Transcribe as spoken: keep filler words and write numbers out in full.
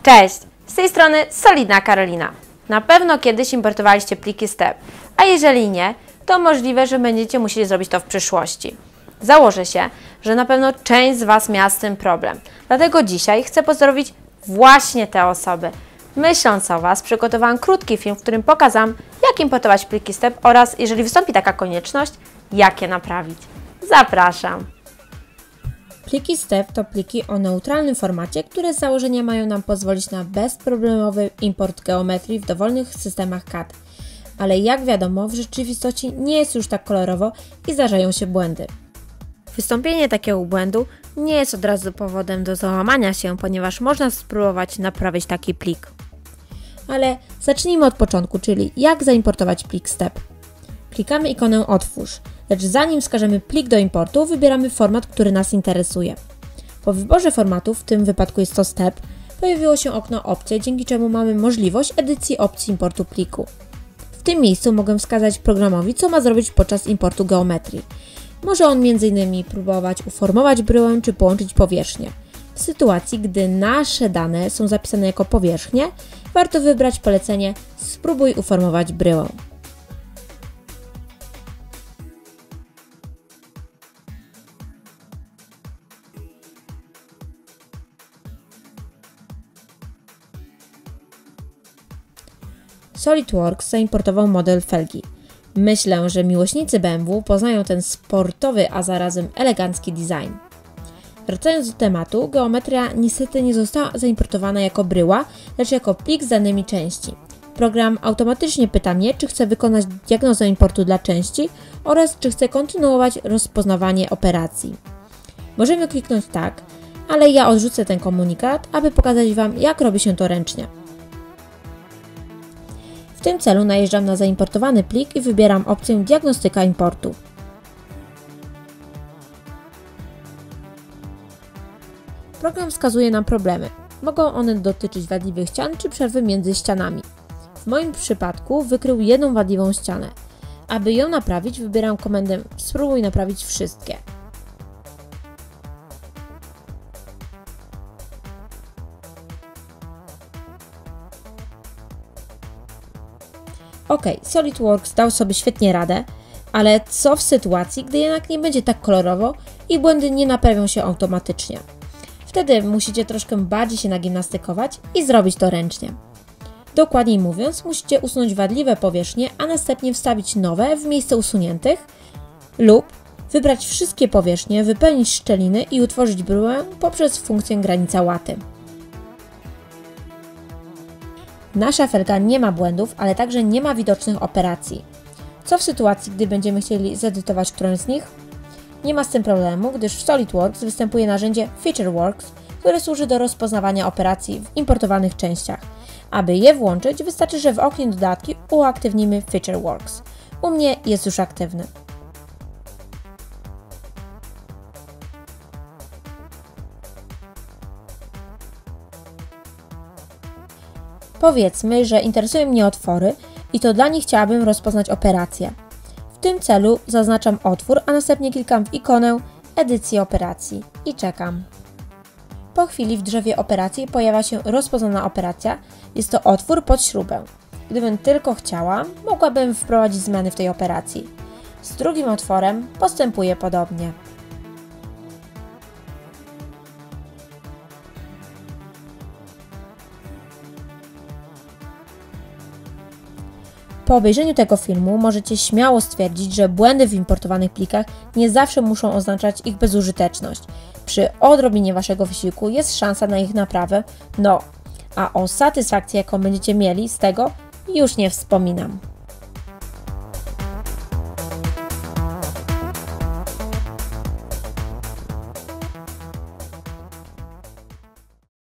Cześć! Z tej strony Solidna Karolina. Na pewno kiedyś importowaliście pliki step, a jeżeli nie, to możliwe, że będziecie musieli zrobić to w przyszłości. Założę się, że na pewno część z Was miała z tym problem. Dlatego dzisiaj chcę pozdrowić właśnie te osoby. Myśląc o Was, przygotowałam krótki film, w którym pokazam, jak importować pliki step oraz, jeżeli wystąpi taka konieczność, jak je naprawić. Zapraszam! Pliki step to pliki o neutralnym formacie, które z założenia mają nam pozwolić na bezproblemowy import geometrii w dowolnych systemach C A D. Ale jak wiadomo, w rzeczywistości nie jest już tak kolorowo i zdarzają się błędy. Wystąpienie takiego błędu nie jest od razu powodem do załamania się, ponieważ można spróbować naprawić taki plik. Ale zacznijmy od początku, czyli jak zaimportować plik step. Klikamy ikonę Otwórz, lecz zanim wskażemy plik do importu, wybieramy format, który nas interesuje. Po wyborze formatu, w tym wypadku jest to step, pojawiło się okno Opcje, dzięki czemu mamy możliwość edycji opcji importu pliku. W tym miejscu mogę wskazać programowi, co ma zrobić podczas importu geometrii. Może on między innymi próbować uformować bryłę czy połączyć powierzchnię. W sytuacji, gdy nasze dane są zapisane jako powierzchnie, warto wybrać polecenie Spróbuj uformować bryłę. SolidWorks zaimportował model felgi. Myślę, że miłośnicy B M W poznają ten sportowy, a zarazem elegancki design. Wracając do tematu, geometria niestety nie została zaimportowana jako bryła, lecz jako plik z danymi części. Program automatycznie pyta mnie, czy chcę wykonać diagnozę importu dla części oraz czy chcę kontynuować rozpoznawanie operacji. Możemy kliknąć tak, ale ja odrzucę ten komunikat, aby pokazać Wam, jak robi się to ręcznie. W tym celu najeżdżam na zaimportowany plik i wybieram opcję Diagnostyka importu. Program wskazuje nam problemy. Mogą one dotyczyć wadliwych ścian czy przerwy między ścianami. W moim przypadku wykrył jedną wadliwą ścianę. Aby ją naprawić, wybieram komendę Spróbuj naprawić wszystkie. Ok, SolidWorks dał sobie świetnie radę, ale co w sytuacji, gdy jednak nie będzie tak kolorowo i błędy nie naprawią się automatycznie? Wtedy musicie troszkę bardziej się nagimnastykować i zrobić to ręcznie. Dokładniej mówiąc, musicie usunąć wadliwe powierzchnie, a następnie wstawić nowe w miejsce usuniętych lub wybrać wszystkie powierzchnie, wypełnić szczeliny i utworzyć bryłę poprzez funkcję granica łaty. Nasza felga nie ma błędów, ale także nie ma widocznych operacji. Co w sytuacji, gdy będziemy chcieli zedytować którąś z nich? Nie ma z tym problemu, gdyż w SolidWorks występuje narzędzie FeatureWorks, które służy do rozpoznawania operacji w importowanych częściach. Aby je włączyć, wystarczy, że w oknie dodatki uaktywnimy FeatureWorks. U mnie jest już aktywny. Powiedzmy, że interesują mnie otwory i to dla nich chciałabym rozpoznać operację. W tym celu zaznaczam otwór, a następnie klikam w ikonę Edycji operacji i czekam. Po chwili w drzewie operacji pojawia się rozpoznana operacja. Jest to otwór pod śrubę. Gdybym tylko chciała, mogłabym wprowadzić zmiany w tej operacji. Z drugim otworem postępuję podobnie. Po obejrzeniu tego filmu możecie śmiało stwierdzić, że błędy w importowanych plikach nie zawsze muszą oznaczać ich bezużyteczność. Przy odrobinie Waszego wysiłku jest szansa na ich naprawę, no a o satysfakcji, jaką będziecie mieli z tego, już nie wspominam.